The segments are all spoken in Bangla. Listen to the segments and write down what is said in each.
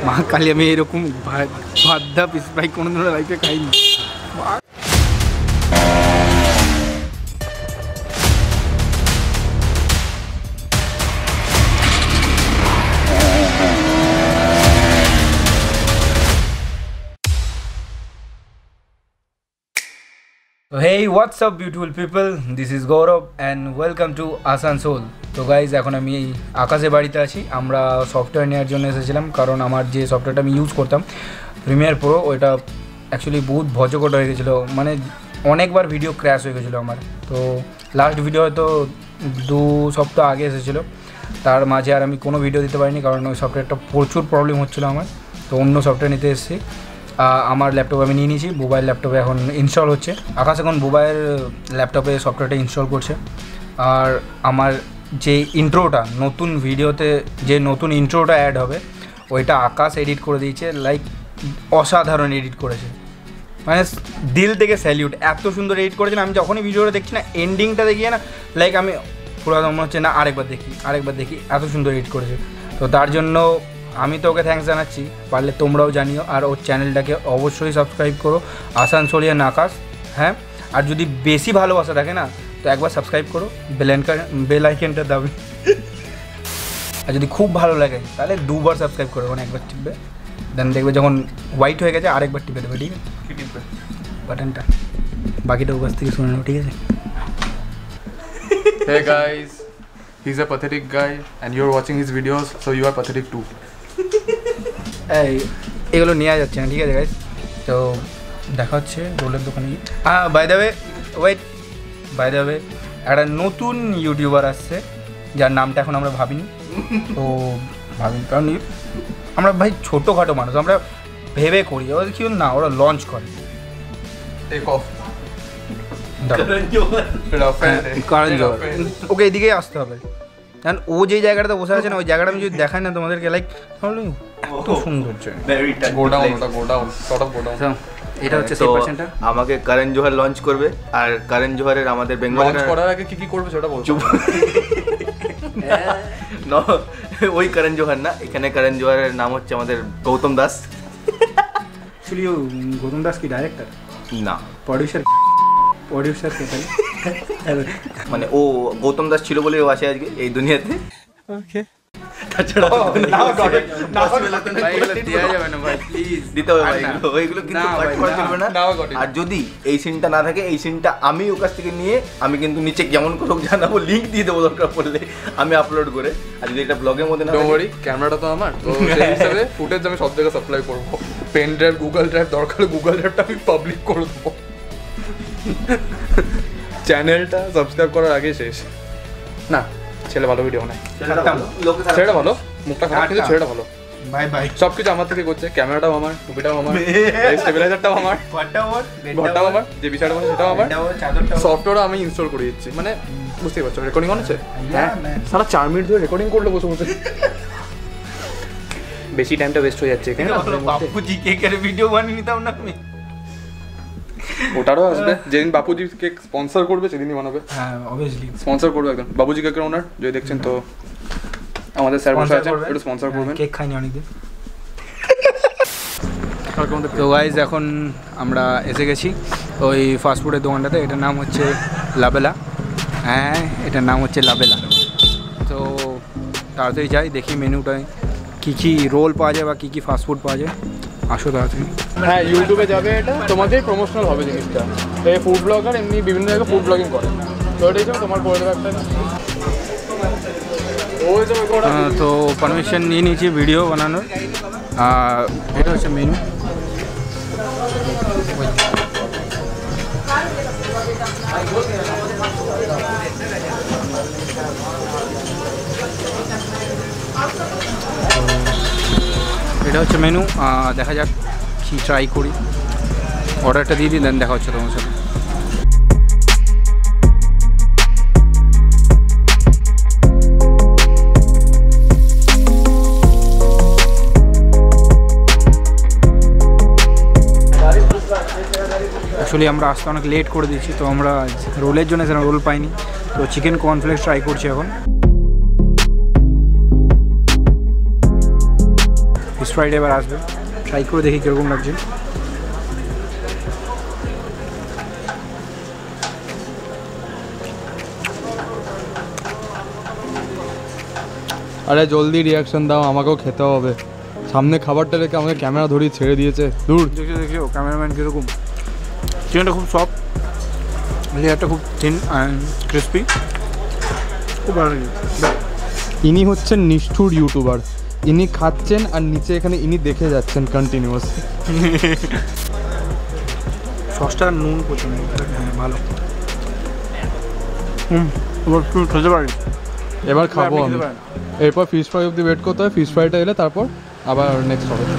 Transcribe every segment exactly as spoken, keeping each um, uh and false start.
মা কালী আমি এরকম ভাদ্দা পিস ফ্রাই কোনোদিনও লাইফে খাইনি। Hey, what's up beautiful people, this is Gaurav and welcome to Asansol. তো গাইজ এখন আমি আকাশে বাড়িতে আছি। আমরা সফটওয়্যার নেওয়ার জন্য এসেছিলাম, কারণ আমার যে সফটওয়্যারটা আমি ইউজ করতাম প্রিমিয়ার প্রো, ওইটা অ্যাকচুয়ালি বহুত ভজকট হয়ে গেছিলো, মানে অনেকবার ভিডিও ক্র্যাশ হয়ে গেছিলো আমার। তো লাস্ট ভিডিও হয়তো দু সপ্তাহ আগে এসেছিলো, তার মাঝে আর আমি কোনো ভিডিও দিতে পারিনি, কারণ ওই সফটওয়্যারটা প্রচুর প্রবলেম হচ্ছিলো আমার। তো অন্য সফটওয়্যার নিতে এসেছি। আমার ল্যাপটপে আমি নিয়ে নিয়েছি, মোবাইল ল্যাপটপে এখন ইনস্টল হচ্ছে। আকাশ এখন মোবাইল ল্যাপটপে সফটওয়্যারটা ইনস্টল করছে। আর আমার যে ইন্ট্রোটা নতুন ভিডিওতে যে নতুন ইন্ট্রোটা অ্যাড হবে, ওইটা আকাশ এডিট করে দিয়েছে। লাইক অসাধারণ এডিট করেছে, মানে দিল থেকে স্যালিউট, এত সুন্দর এডিট করেছে না। আমি যখনই ভিডিওটা দেখছি না, এন্ডিংটা দেখিয়ে না লাইক আমি পুরো মনে হচ্ছে না আরেকবার দেখি আরেকবার দেখি এত সুন্দর এডিট করেছে। তো তার জন্য আমি তো ওকে থ্যাঙ্কস জানাচ্ছি, পারলে তোমরাও জানিও। আর ওর চ্যানেলটাকে অবশ্যই সাবস্ক্রাইব করো, আসানসোলিয়ান আকাশ। হ্যাঁ, আর যদি বেশি ভালোবাসা থাকে না তো একবার সাবস্ক্রাইব করো, বেল বেল আইকনটা দাবি। আর যদি খুব ভালো লাগে তাহলে দুবার সাবস্ক্রাইব করো, মানে একবার টিপবে, দেন দেখবে যখন হোয়াইট হয়ে গেছে আরেকবার টিপে দেবে, ঠিক আছে? কি টিপবে? বাটনটা। বাকিটা ওর কাছ থেকে শুনে নেবো, ঠিক আছে? Hey guys, he's a pathetic guy and you're watching his videos, so you are pathetic too. এই এগুলো নেওয়া যাচ্ছে না, ঠিক আছে গাইস? তো দেখা হচ্ছে রোলের দোকানে। হ্যাঁ, by the way wait by the way একটা নতুন ইউটিউবার আসছে, যার নামটা এখন আমরা ভাবিনি। তো ভাবিনি কারণ আমরা ভাই ছোটোখাটো মানুষ, আমরা ভেবে করি, ওদের কি না ওরা লঞ্চ করে। কারণ ওকে এদিকেই আসতে হবে, কারণ ও যে জায়গাটাতে বসে আছে না, ওই জায়গাটা আমি যদি দেখাই না তোমাদেরকে, লাইক এত সৌন্দর্য। এটা হচ্ছে সেই পার্সেন্টটা আমাকে করণ জোহর লঞ্চ করবে, আর করণ জোহরের আমাদের বেঙ্গল লঞ্চ করার আগে কি কি করবে সেটা বলছো। নো, ওই করণ জোহর না, এখানে করণ জোহরের নাম হচ্ছে আমাদের গৌতম দাস। অ্যাকচুয়ালি গৌতম দাস কি ডাইরেক্টর না, প্রডিউসার। প্রডিউসার কে তাই? মানে ও গৌতম দাস ছিল বলে ও আসে আজকে এই দুনিয়াতে। ওকে, তাছাড়া আর যদি এই সিনটা না থাকে, এই সিনটা আমি ওর কাছ থেকে নিয়ে আমি কিন্তু নিচে কেমন করে জানাবো, লিঙ্ক দিয়ে দেবো দরকার পড়লে, আমি আপলোড করে। আর যদি এটা ব্লগের মধ্যে না হয়, ক্যামেরাটা তো আমার, তো সেই হিসাবে ফুটেজ আমি সব জায়গায় সাপ্লাই করবো। পেন ড্রাইভ, গুগল ড্রাইভ, দরকার গুগল ড্রাইভটা আমি পাবলিক করে দেবো। চ্যানেলটা সাবস্ক্রাইব করার আগে শেষ না। ছেলে ভালো ভিডিও নাই, ছেলেটা ভালো, মুখটা খারাপ কিন্তু ছেলেটা ভালো। Bye bye. সব কিছু আমার থেকে করছে, ক্যামেরাটাও আমার, টুপিটাও আমার, স্টেবিলাইজারটাও আমার, ঘরটাও আমার, যে বিষয়টা বলছে সেটাও আমার, সফটওয়্যারও আমি ইনস্টল করে দিচ্ছি। মানে বুঝতেই পারছো রেকর্ডিং অন আছে। হ্যাঁ, সারা চার মিনিট ধরে রেকর্ডিং করলে বসে বসে বেশি টাইমটা ওয়েস্ট হয়ে যাচ্ছে। বাপুজি কেকের ভিডিও বানিয়ে নিতাম না আমি। ওটারও আসবে, যেদিন বাপুজি কেক স্পন্সর করবে সেদিনই বানাবে। হ্যাঁ, অবভিয়াসলি স্পন্সর করবে একদম। বাপুজি কেকের ওনার যদি দেখছেন তো আমাদের স্যার বসে আছেন, একটু স্পন্সর করবেন। কেক খাইনি অনেকদিন। তো গাইজ এখন আমরা এসে গেছি ওই ফাস্টফুডের দোকানটাতে, এটার নাম হচ্ছে লাবেলা। হ্যাঁ, এটার নাম হচ্ছে লাবেলা। তো তাড়াতাড়ি যাই, দেখি মেনুটায় কী কী রোল পাওয়া যায় বা কী কী ফাস্টফুড পাওয়া যায়। আসো তাড়াতাড়ি। হ্যাঁ, ইউটিউবে যাবে, এটা তোমাদের প্রমোশনাল হবে জিনিসটা। তো এই ফুড ব্লগার এমনি বিভিন্ন জায়গায় ফুড ব্লগিং করে, তো এটাই তোমার করে দেবে একটা। তো পারমিশন নিয়ে নিয়েছি ভিডিও বানানোর। এটা হচ্ছে মেনু। এটা হচ্ছে মেনু, দেখা যাক কি ট্রাই করি। অর্ডারটা দিয়ে দিই, দেন দেখা হচ্ছে তোমার সাথে। অ্যাকচুয়ালি আমরা আসতে অনেক লেট করে দিচ্ছি, তো আমরা রোলের জন্য সেরকম রোল পাইনি, তো চিকেন কর্নফ্লেক্স ট্রাই করছি এখন। ফ্রাইড এবার আসবে, ট্রাই করে দেখি কীরকম লাগছে। আরে জলদি রিয়াকশন দাও, আমাকেও খেতে হবে। সামনে খাবারটা রেখে আমাকে ক্যামেরা ধরিয়ে ছেড়ে দিয়েছে। দূর দেখছো দেখছো ক্যামেরাম্যান কীরকম। চিকেনটা খুব সফট, লেয়ারটা খুব থিন অ্যান্ড ক্রিস্পি, খুব ভালো লাগে। ইনি হচ্ছেন নিষ্ঠুর ইউটিউবার, ইনি খাচ্ছেন আর নিচে এখানে ইনি দেখে যাচ্ছেন কন্টিনিউয়াস। সসটা নুন প্রচুর, হ্যাঁ ভালো। হুম এবার একটু খেতে পারি, এবার খাবো আমি। এরপর ফিশ ফ্রাই অব্দি ওয়েট করতে হয়, ফিশ ফ্রাইটা এলে তারপর আবার নেক্সট হবে।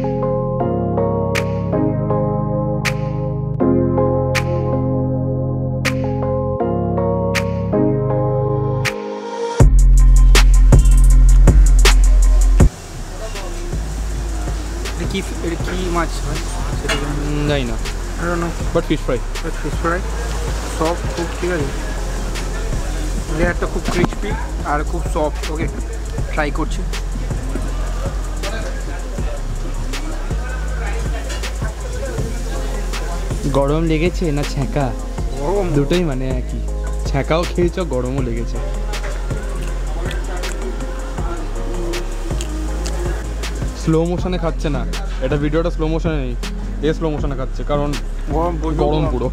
কি এটা কি মাছ হয় সেটা জানি না, but fish fry fish fry soft খুব, ঠিক আছে, লেয়ারটা খুব ক্রিস্পি আর খুব সফট। ওকে ট্রাই করছি। গরম লেগেছে না ছ্যাঁকা? গরম দুটোই মানে একই, ছ্যাঁকাও খেয়েছ গরমও লেগেছে। স্লো মোশনে খাচ্ছে না, এটা ভিডিওটা স্লো মোশনে নেই, এ স্লো মোশনে খাচ্ছে কারণ গরম গরম পুরো।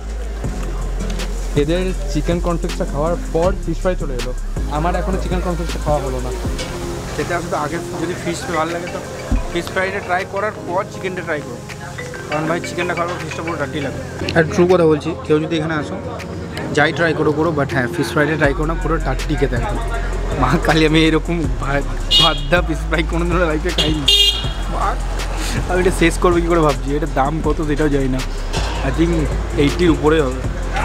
এদের চিকেন কর্নফ্লেক্সটা খাওয়ার পর ফিশ ফ্রাই চলে এলো, আমার এখনো চিকেন কর্নফ্লেক্সটা খাওয়া হলো না। সেটা আসলে আগে যদি ফিশ ভালো লাগে তো ফিশ ফ্রাইটা ট্রাই করার পর চিকেনটা ট্রাই করো, কারণ ভাই চিকেনটা খাওয়ার ফিশটা পুরো ডাটি লাগে। আর ট্রু কথা বলছি, কেউ যদি এখানে আসো যাই ট্রাই করো করো, বাট হ্যাঁ ফিশ ফ্রাইটা ট্রাই করো না, পুরো ডাটি খেতে একদম। মা কালি আমি এরকম ভাদ্দা ফিশ ফ্রাই কোনো দিনও লাইফে খাইনি। আমি এটা শেষ করবো কী করে ভাবছি, এটার দাম কত সেটাও জানি না, আই থিঙ্ক এইটির উপরে হবে।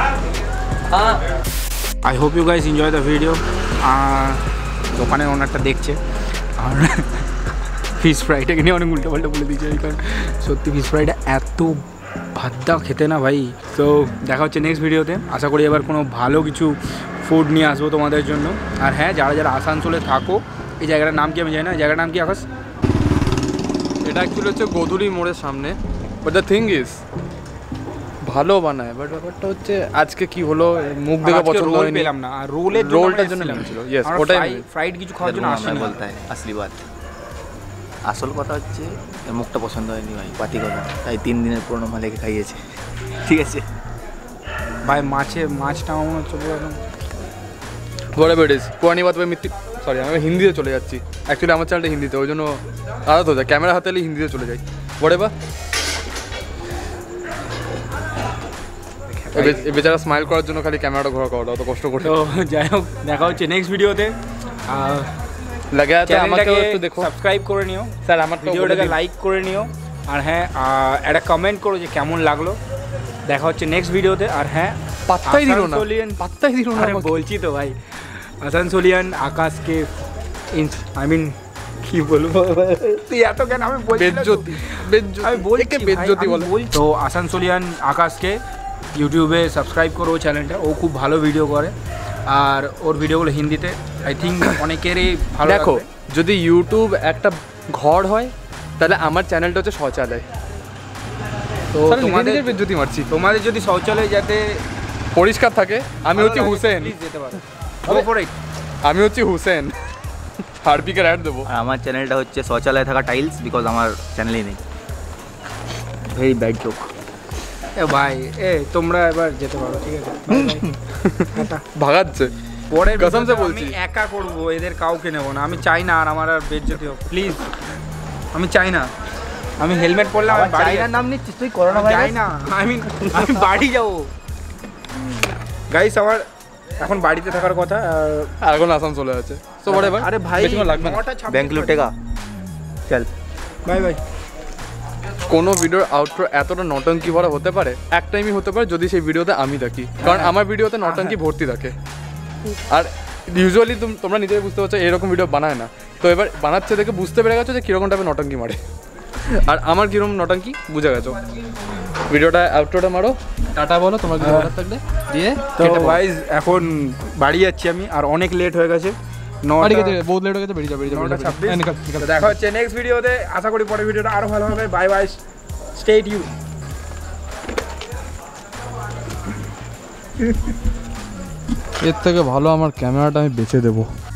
I hope you guys enjoy the video. আর দোকানের ওনারটা দেখছে আর ফিশ ফ্রাইটাকে নিয়ে অনেক উল্টোপাল্টা বলে দিয়েছে, কারণ সত্যি ফিশ ফ্রাইটা এত ভাদ্দা খেতে না ভাই। তো দেখা হচ্ছে নেক্সট ভিডিওতে, আশা করি এবার কোনো ভালো কিছু ফুড নিয়ে আসবো তোমাদের জন্য। আর হ্যাঁ যারা যারা আসানসোলে থাকো, এই জায়গাটার নাম কি আমি জানি না, জায়গাটার নাম কি আকাশ? এটা অ্যাকচুয়ালি হচ্ছে গোদুলি মোড়ের সামনে, বাট দ্য থিং ইজ ভালো বানায়, বাট ব্যাপারটা হচ্ছে আজকে কি হলো মুখ দেখে পছন্দ হয়নি, পেলাম না। আর রোলের রোলটার জন্য ছিল, ইয়েস ওটাই ফ্রাইড কিছু খাওয়ার জন্য আসেনি বলতে হয় আসলি বাত। আসল কথা হচ্ছে এর মুখটা পছন্দ হয়নি ভাই, পাতি কথা, তাই তিন দিনের পুরোনো মালিকে খাইয়েছে। ঠিক আছে ভাই, মাছে মাছটা আমার মনে হচ্ছে পুরো একদম বড় বেডিস পুরানি বাত ভাই মিত্তি। সরি আমি হিন্দিতে চলে যাচ্ছি, অ্যাকচুয়ালি আমার চ্যানেলটা হিন্দিতে, ওই জন্য আলাদা হয়ে যায়, ক্যামেরা হাতে এলে হিন্দিতে চলে যাই। বড়ে বা বেচারা স্মাইল করার জন্য খালি ক্যামেরাটা ঘোরা করা অত কষ্ট করে। তো যাই হোক, দেখা হচ্ছে নেক্সট ভিডিওতে। লাগে আমাকে একটু দেখো, সাবস্ক্রাইব করে নিও স্যার আমার ভিডিওটাকে লাইক করে নিও, আর হ্যাঁ একটা কমেন্ট করো যে কেমন লাগলো। দেখা হচ্ছে নেক্সট ভিডিওতে। আর হ্যাঁ পাত্তাই দিল না, পাত্তাই দিল না, বলছি তো ভাই, আসানসোলিয়ান আকাশকে আই মিন কি বলবো, তুই এত কেন আমি বলছি, বেজ্জতি বেজ্জতি আমি বলছি বেজ্জতি বলে। তো আসানসোলিয়ান আকাশকে ইউটিউবে সাবস্ক্রাইব করো ওই চ্যানেলটা, ও খুব ভালো ভিডিও করে, আর ওর ভিডিওগুলো হিন্দিতে আই থিঙ্ক অনেকেরই ভালো। দেখো যদি ইউটিউব একটা ঘর হয় তাহলে আমার চ্যানেলটা হচ্ছে শৌচালয়। তো তোমাদের বেজ্জতি মারছি, তোমাদের যদি শৌচালয় যাতে পরিষ্কার থাকে, আমি হচ্ছি হুসেন, যেতে পারো গো ফর ইট। আমি হচ্ছি হুসেন, হারপিকের অ্যাড দেবো। আর আমার চ্যানেলটা হচ্ছে শৌচালয়ে থাকা টাইলস, বিকজ আমার চ্যানেলই নেই। Very bad joke. এ ভাই এ তোমরা এবার যেতে পারো, ঠিক আছে? ভাগাচ্ছে পরে কসম সে বলছি, আমি একা করবো, এদের কাউকে নেবো না, আমি চাই না আর আমার আর বেজ্জতি হোক, প্লিজ আমি চাই না। আমি হেলমেট পরলাম, আমি বাড়ি নাম নিচ্ছিস তুই, করোনা চাই না, আমি আমি বাড়ি যাবো গাইস, আমার এখন বাড়িতে থাকার কথা। আর এখন আসাম চলে আছে। সো বড় ভাই, আরে ভাই লাগবে না, ব্যাংক লুটেগা, চল বাই বাই। কোনো ভিডিওর আউটরো এতটা নটঙ্কি ভরা হতে পারে, এক টাইমই হতে পারে যদি সেই ভিডিওতে আমি থাকি, কারণ আমার ভিডিওতে নটঙ্কি ভর্তি থাকে। আর ইউজুয়ালি তোমরা নিজেই বুঝতে পারছো এরকম ভিডিও বানায় না, তো এবার বানাচ্ছে দেখে বুঝতে পেরে গেছো যে কীরকম টাইপের নটঙ্কি মারে, আর আমার কীরকম নটঙ্কি বুঝে গেছো। ভিডিওটা আউটরোটা মারো, টাটা বলো তোমার কিছু বলার থাকলে দিয়ে। তো গাইস এখন বাড়ি যাচ্ছি আমি, আর অনেক লেট হয়ে গেছে, নটা ঠিক আছে বহুত লেট হয়ে গেছে বেরিয়ে যা বেরিয়ে যা নটা ছাব্বিশ নিকাল নিকাল তো দেখা হচ্ছে নেক্সট ভিডিওতে আশা করি পরের ভিডিওটা আরো ভালো হবে বাই বাই স্টে টিউন এর থেকে ভালো আমার ক্যামেরাটা আমি বেচে দেবো